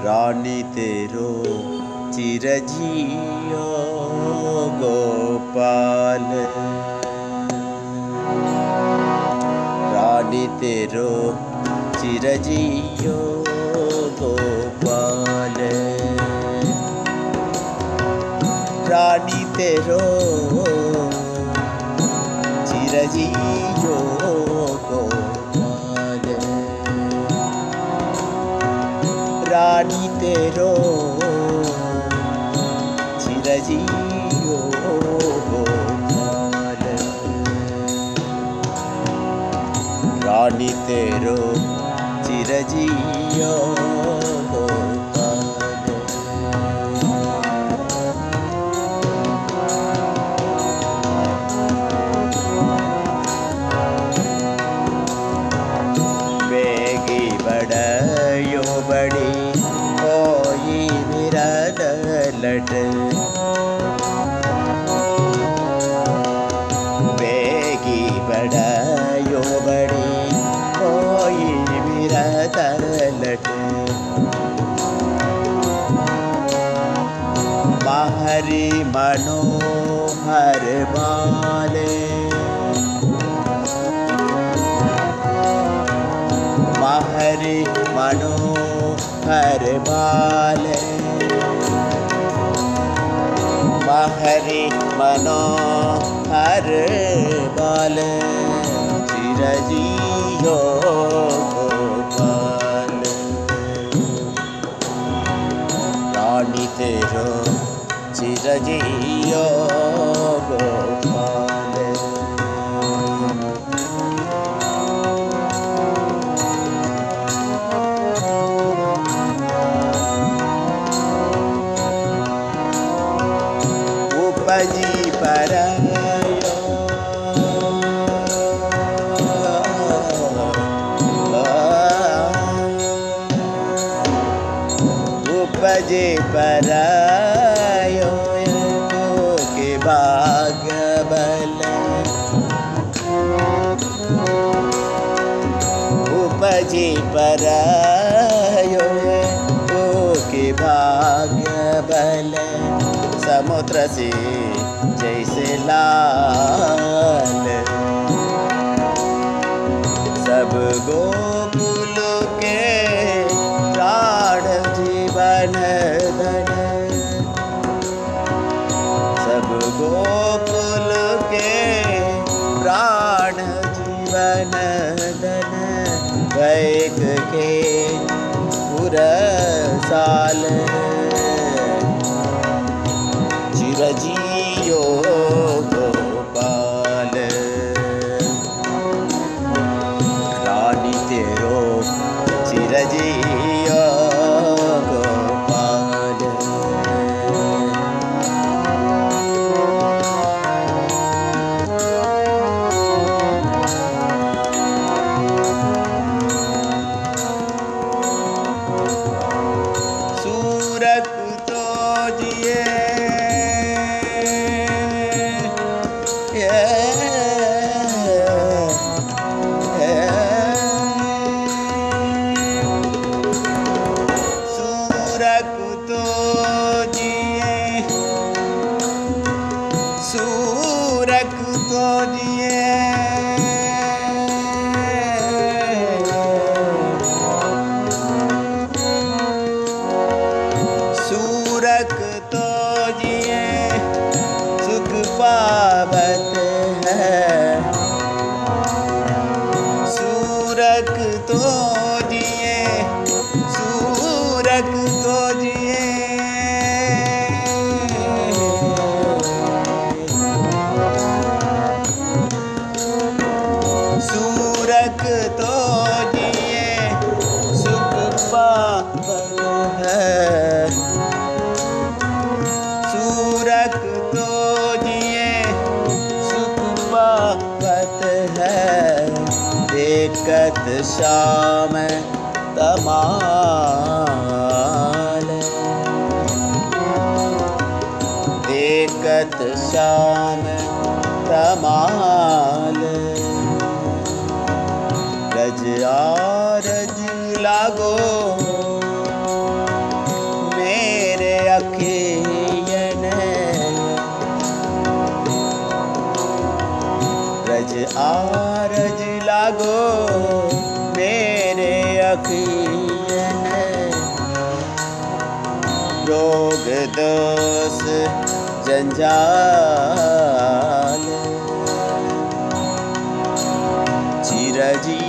रानी तेरो चिरजियो गोपाल। रानी तेरो चिरजियो गोपाल। रानी तेरो चिरजियो गोपाल। रानी तेरो चिरजियो गोपाल। रानी तेरो चिरजियो गोपाल। बेगी बड़यो बड़ी होई विरल लट। बेगी बड़यो बड़ी होई विरल लट। महरी मनोहर बाले। महरी मनोहर बाले। महरी मनोहर बाले। चिरजियो गोपाल। रानी तेरो चिरजियो गोपाल। उपजी परयो उपजे परयो के भाग्य बल। उपजे परयो के भाग्य बल। समुद्र से जैसे लाल। सब गोकुल के प्राण जीवन धन। सब गोकुल के प्राण जीवन धन। वैक के पुरसाल। चिरजियो गोपाल। रानी तेरो चिरजियो गोपाल। सूरत तो जिए सूरत तो जिए। सूरत तो जिए। सूरत तो जिए सुख पावत है। सूरत तो जिए। सूरत तो जिए। सूरत तो जिए सुख पावत है। सूरत तो जिए सुख पावत है। देखत श्याम तमाल। देखत श्याम तमाल। रज आरज लागो आरज लागो मेरे अखियन रोग दोष जंजाल चिरजी